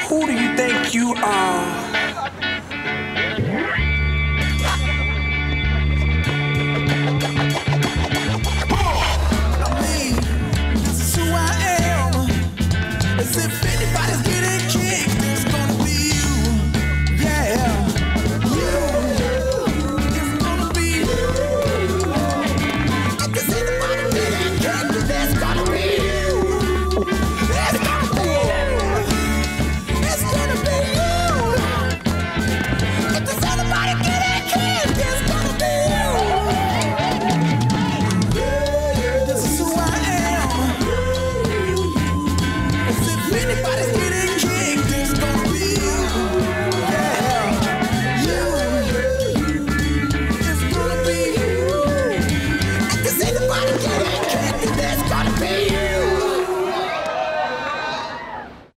Who do you think you are? This is who I am. As if anybody's getting kicked.